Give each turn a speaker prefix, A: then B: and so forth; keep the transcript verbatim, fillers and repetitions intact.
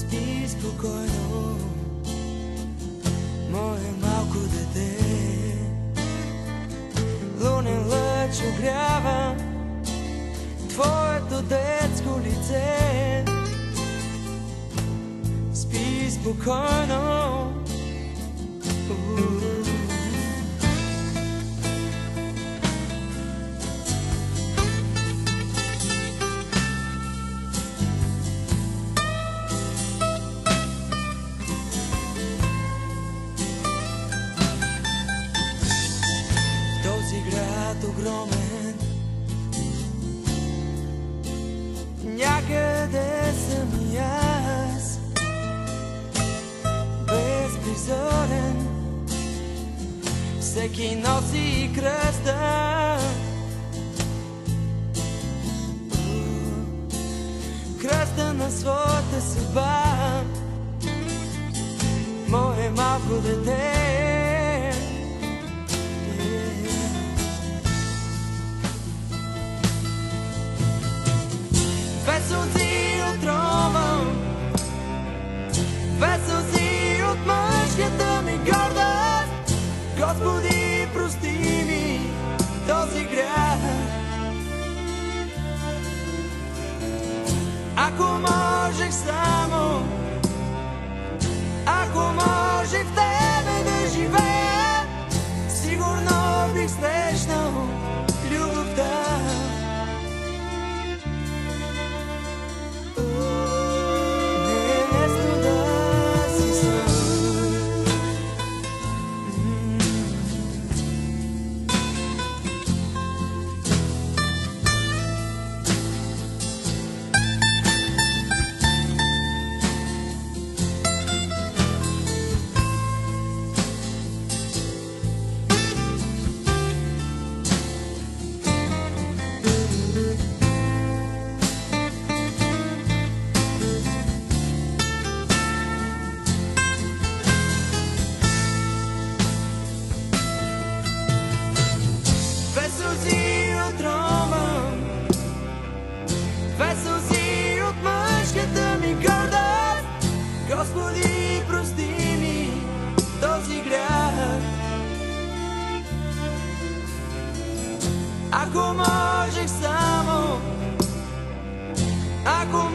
A: Спи спокойно, мое малко дете. Лунен лъч огрява твоето детско лице. Спи спокойно. Този град огромен, някъде съм и аз, безпризорен, всеки носи кръста. Кръста на своята съдба, мое малко дете. Без сълзи отровам, без сълзи от мъжката ми гордост. Господи, прости ми този грях. Ако можех само, ако може в тебе да живея, сигурно бих срещнал любовта. Господи, прости ми този грях. Ако можех само, ако